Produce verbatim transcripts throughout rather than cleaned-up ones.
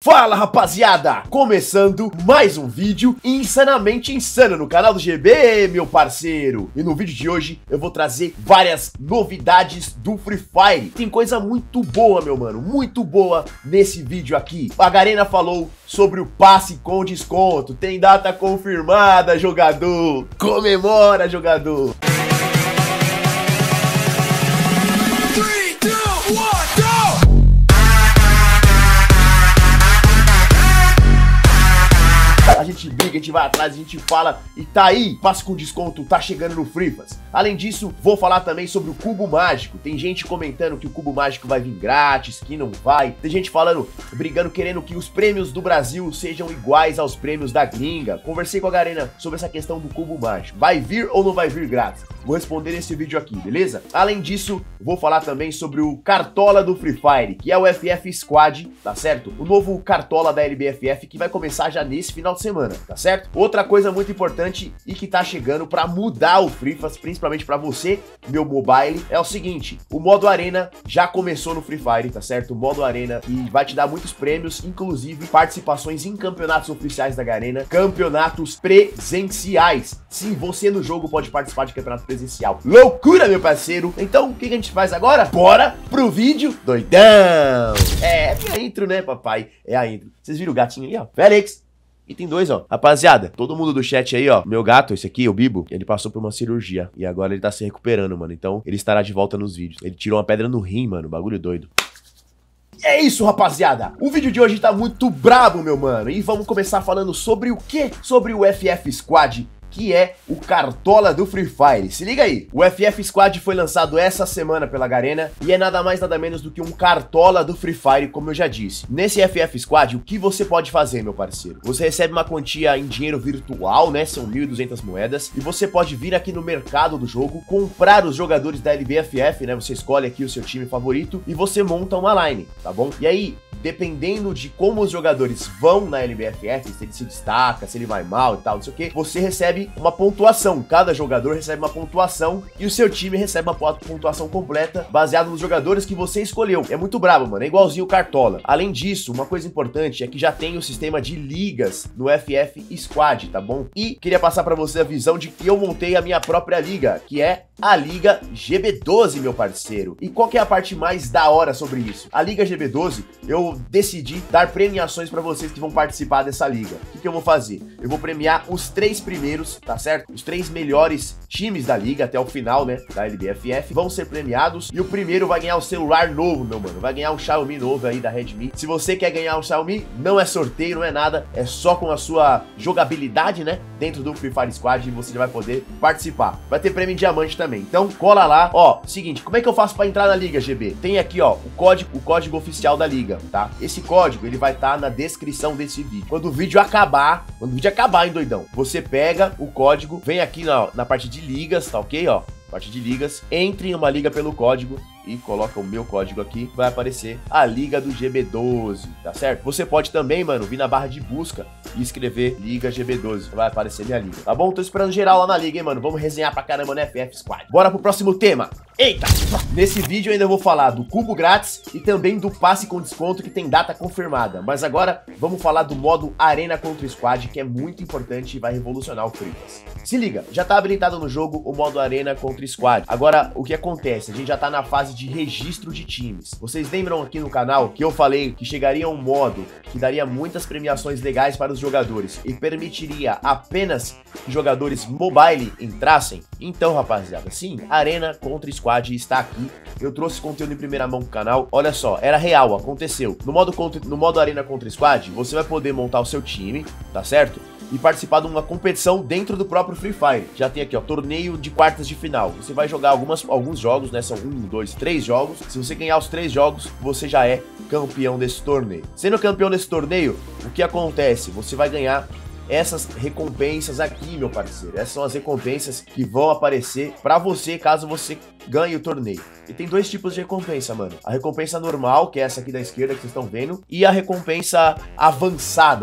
Fala rapaziada, começando mais um vídeo insanamente insano no canal do G B, meu parceiro. E no vídeo de hoje eu vou trazer várias novidades do Free Fire. Tem coisa muito boa, meu mano, muito boa nesse vídeo aqui. A Garena falou sobre o passe com desconto, tem data confirmada, jogador. Comemora, jogador. A gente briga, a gente vai atrás, a gente fala e tá aí, passe com desconto, tá chegando no Free Fire. Além disso, vou falar também sobre o Cubo Mágico. Tem gente comentando que o Cubo Mágico vai vir grátis, que não vai. Tem gente falando, brigando, querendo que os prêmios do Brasil sejam iguais aos prêmios da gringa. Conversei com a Garena sobre essa questão do Cubo Mágico. Vai vir ou não vai vir grátis? Vou responder nesse vídeo aqui, beleza? Além disso, vou falar também sobre o Cartola do Free Fire, que é o F F Squad, tá certo? O novo Cartola da L B F F que vai começar já nesse final de semana, tá certo? Outra coisa muito importante e que tá chegando pra mudar o Free Fire, principalmente pra você, meu mobile, é o seguinte: o modo Arena já começou no Free Fire, tá certo? O modo Arena e vai te dar muitos prêmios, inclusive participações em campeonatos oficiais da Garena, campeonatos presenciais. Sim, você no jogo pode participar de campeonato presencial. Loucura, meu parceiro! Então, o que a gente faz agora? Bora pro vídeo doidão! É, é a intro, né, papai? É a intro. Vocês viram o gatinho ali, ó? Félix! E tem dois, ó. Rapaziada, todo mundo do chat aí, ó. Meu gato, esse aqui, o Bibo, ele passou por uma cirurgia. E agora ele tá se recuperando, mano. Então, ele estará de volta nos vídeos. Ele tirou uma pedra no rim, mano. Bagulho doido. E é isso, rapaziada. O vídeo de hoje tá muito brabo, meu mano. E vamos começar falando sobre o quê? Sobre o F F Squad, que é o Cartola do Free Fire. Se liga aí, o F F Squad foi lançado essa semana pela Garena e é nada mais nada menos do que um Cartola do Free Fire, como eu já disse. Nesse F F Squad, o que você pode fazer, meu parceiro? Você recebe uma quantia em dinheiro virtual, né? São mil e duzentas moedas. E você pode vir aqui no mercado do jogo, comprar os jogadores da L B F F, né? Você escolhe aqui o seu time favorito e você monta uma line, tá bom? E aí, dependendo de como os jogadores vão na L B F F, se ele se destaca, se ele vai mal e tal, não sei o que, você recebe uma pontuação. Cada jogador recebe uma pontuação e o seu time recebe uma pontuação completa baseado nos jogadores que você escolheu. É muito brabo, mano. É igualzinho o Cartola. Além disso, uma coisa importante é que já tem o sistema de ligas no F F Squad, tá bom? E queria passar pra você a visão de que eu montei a minha própria liga, que é a Liga G B doze, meu parceiro. E qual que é a parte mais da hora sobre isso? A Liga G B doze, eu decidi dar premiações pra vocês que vão participar dessa liga. O que que eu vou fazer? Eu vou premiar os três primeiros, tá certo? Os três melhores times da liga até o final, né, da L B F F, vão ser premiados. E o primeiro vai ganhar um celular novo, meu mano. Vai ganhar um Xiaomi novo aí da Redmi. Se você quer ganhar um Xiaomi, não é sorteio, não é nada. É só com a sua jogabilidade, né, dentro do Free Fire Squad, e você já vai poder participar. Vai ter prêmio em diamante também. Então, cola lá. Ó, seguinte, como é que eu faço pra entrar na Liga G B? Tem aqui, ó, o código, o código oficial da liga, tá? Esse código, ele vai estar tá na descrição desse vídeo. Quando o vídeo acabar, quando o vídeo acabar, hein, doidão? Você pega o código, vem aqui na, na parte de ligas, tá ok, ó? Parte de ligas, entre em uma liga pelo código e coloca o meu código aqui, vai aparecer a Liga do G B doze, tá certo? Você pode também, mano, vir na barra de busca e escrever Liga G B doze, vai aparecer minha liga, tá bom? Tô esperando geral lá na liga, hein, mano? Vamos resenhar pra caramba no F F Squad. Bora pro próximo tema. Eita! Nesse vídeo eu ainda vou falar do cubo grátis e também do passe com desconto que tem data confirmada. Mas agora vamos falar do modo Arena contra Squad, que é muito importante e vai revolucionar o Free Fire. Se liga, já tá habilitado no jogo o modo Arena contra Squad. Agora, o que acontece? A gente já tá na fase de registro de times. Vocês lembram aqui no canal que eu falei que chegaria um modo que daria muitas premiações legais para os jogadores e permitiria apenas que jogadores mobile entrassem? Então, rapaziada, sim, Arena contra Squad está aqui. Eu trouxe conteúdo em primeira mão pro canal. Olha só, era real, aconteceu. No modo, contra, no modo Arena contra Squad, você vai poder montar o seu time, tá certo? E participar de uma competição dentro do próprio Free Fire. Já tem aqui, ó, torneio de quartas de final. Você vai jogar algumas, alguns jogos, né? São um, dois, três jogos. Se você ganhar os três jogos, você já é campeão desse torneio. Sendo campeão desse torneio, o que acontece? Você vai ganhar essas recompensas aqui, meu parceiro. Essas são as recompensas que vão aparecer pra você caso você ganhe o torneio. E tem dois tipos de recompensa, mano. A recompensa normal, que é essa aqui da esquerda que vocês estão vendo, e a recompensa avançada, né?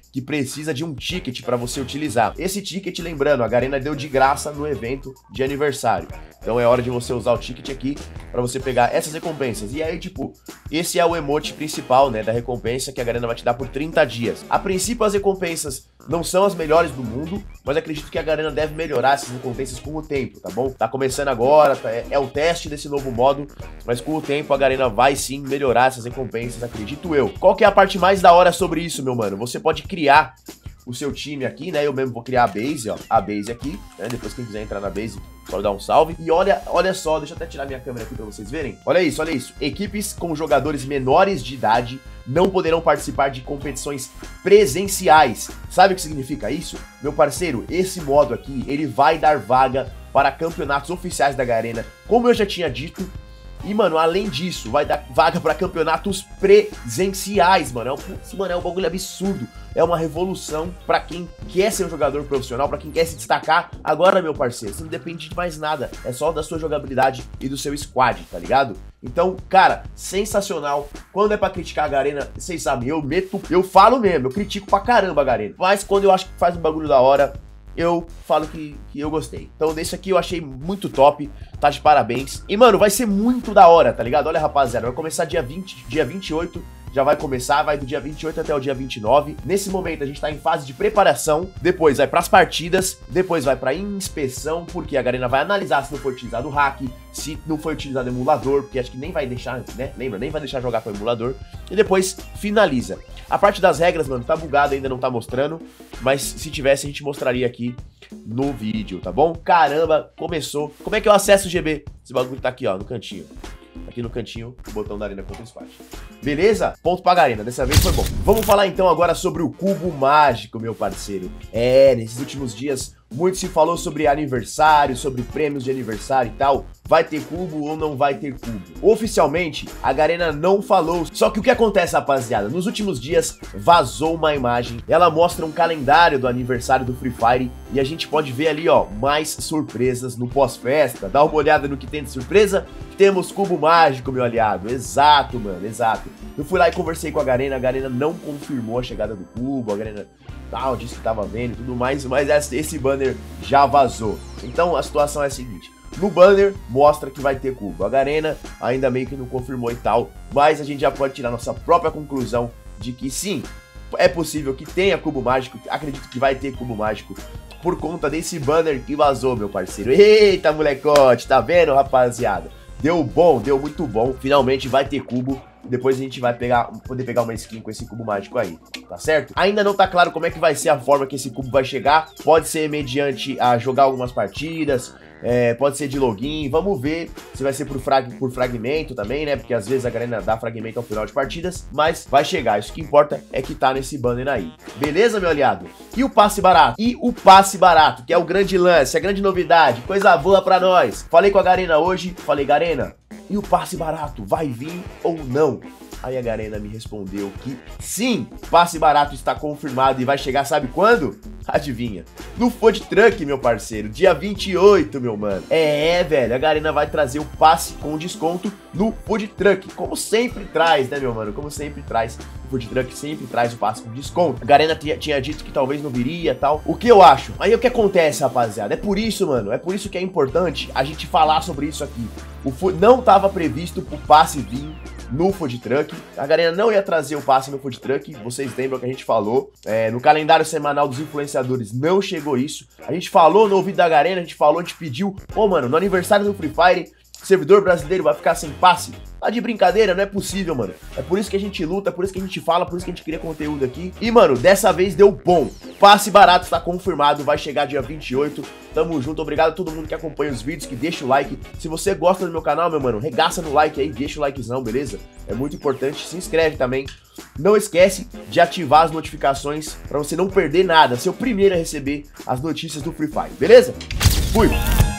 que precisa de um ticket para você utilizar. Esse ticket, lembrando, a Garena deu de graça no evento de aniversário. Então é hora de você usar o ticket aqui para você pegar essas recompensas. E aí, tipo, esse é o emote principal, né, da recompensa que a Garena vai te dar por trinta dias. A princípio, as recompensas não são as melhores do mundo, mas acredito que a Garena deve melhorar essas recompensas com o tempo, tá bom? Tá começando agora, tá, é, é o teste desse novo modo, mas com o tempo a Garena vai sim melhorar essas recompensas, acredito eu. Qual que é a parte mais da hora sobre isso, meu mano? Você pode criar o seu time aqui, né? Eu mesmo vou criar a base, ó, a base aqui, né? Depois quem quiser entrar na base, pode dar um salve. E olha, olha só, deixa eu até tirar minha câmera aqui pra vocês verem. Olha isso, olha isso. Equipes com jogadores menores de idade não poderão participar de competições presenciais. Sabe o que significa isso? Meu parceiro, esse modo aqui, ele vai dar vaga para campeonatos oficiais da Garena, como eu já tinha dito. E, mano, além disso, vai dar vaga pra campeonatos presenciais, mano. É um, mano, é um bagulho absurdo. É uma revolução pra quem quer ser um jogador profissional, pra quem quer se destacar. Agora, meu parceiro, você não depende de mais nada. É só da sua jogabilidade e do seu squad, tá ligado? Então, cara, sensacional. Quando é pra criticar a Garena, vocês sabem, eu meto, eu falo mesmo, eu critico pra caramba a Garena. Mas quando eu acho que faz um bagulho da hora, eu falo que, que eu gostei. Então desse aqui eu achei muito top, tá de parabéns. E, mano, vai ser muito da hora, tá ligado? Olha, rapaziada, vai começar dia vinte, dia vinte e oito, já vai começar, vai do dia vinte e oito até o dia vinte e nove. Nesse momento a gente tá em fase de preparação, depois vai pras partidas, depois vai pra inspeção, porque a Garena vai analisar se não foi utilizado o hack, se não foi utilizado emulador, porque acho que nem vai deixar, né? Lembra? Nem vai deixar jogar com o emulador. E depois finaliza. A parte das regras, mano, tá bugado, ainda não tá mostrando, mas se tivesse a gente mostraria aqui no vídeo, tá bom? Caramba, começou. Como é que eu acesso o G B? Esse bagulho tá aqui, ó, no cantinho. Aqui no cantinho, o botão da Arena contra o Squad. Beleza? Ponto pra Garena, dessa vez foi bom. Vamos falar então agora sobre o Cubo Mágico, meu parceiro. É, nesses últimos dias, muito se falou sobre aniversário, sobre prêmios de aniversário e tal. Vai ter cubo ou não vai ter cubo? Oficialmente, a Garena não falou. Só que o que acontece, rapaziada? Nos últimos dias, vazou uma imagem. Ela mostra um calendário do aniversário do Free Fire. E a gente pode ver ali, ó, mais surpresas no pós-festa. Dá uma olhada no que tem de surpresa. Temos cubo mágico, meu aliado. Exato, mano, exato. Eu fui lá e conversei com a Garena. A Garena não confirmou a chegada do cubo. A Garena tal, disse que tava vendo e tudo mais. Mas esse banner já vazou. Então a situação é a seguinte. No banner, mostra que vai ter cubo. A Garena ainda meio que não confirmou e tal, mas a gente já pode tirar nossa própria conclusão de que sim, é possível que tenha cubo mágico. Acredito que vai ter cubo mágico por conta desse banner que vazou, meu parceiro. Eita, molecote, tá vendo, rapaziada? Deu bom, deu muito bom. Finalmente vai ter cubo. Depois a gente vai pegar, poder pegar uma skin com esse cubo mágico aí, tá certo? Ainda não tá claro como é que vai ser a forma que esse cubo vai chegar. Pode ser mediante a jogar algumas partidas, é, pode ser de login. Vamos ver se vai ser por, frag, por fragmento também, né? Porque às vezes a Garena dá fragmento ao final de partidas, mas vai chegar. Isso que importa é que tá nesse banner aí. Beleza, meu aliado? E o passe barato? E o passe barato, que é o grande lance, a grande novidade, coisa boa pra nós. Falei com a Garena hoje, falei, Garena, e o passe barato vai vir ou não? Aí a Garena me respondeu que sim, passe barato está confirmado e vai chegar, sabe quando? Adivinha? No Food Truck, meu parceiro, dia vinte e oito, meu mano. É, velho, a Garena vai trazer o passe com desconto no Food Truck, como sempre traz, né, meu mano? Como sempre traz, o Food Truck sempre traz o passe com desconto. A Garena tinha dito que talvez não viria e tal. O que eu acho? Aí o que acontece, rapaziada? É por isso, mano, é por isso que é importante a gente falar sobre isso aqui. O Food não estava previsto o passe vir no Food Truck. A Garena não ia trazer o passe no Food Truck, vocês lembram que a gente falou. É, no calendário semanal dos influenciadores não chegou isso. A gente falou no ouvido da Garena, a gente falou, a gente pediu. Pô, mano, no aniversário do Free Fire, servidor brasileiro vai ficar sem passe? Tá de brincadeira, não é possível, mano. É por isso que a gente luta, é por isso que a gente fala, por isso que a gente cria conteúdo aqui. E, mano, dessa vez deu bom. Passe barato está confirmado, vai chegar dia vinte e oito. Tamo junto, obrigado a todo mundo que acompanha os vídeos, que deixa o like. Se você gosta do meu canal, meu mano, regaça no like aí, deixa o likezão, beleza? É muito importante, se inscreve também. Não esquece de ativar as notificações pra você não perder nada, ser o primeiro a receber as notícias do Free Fire, beleza? Fui!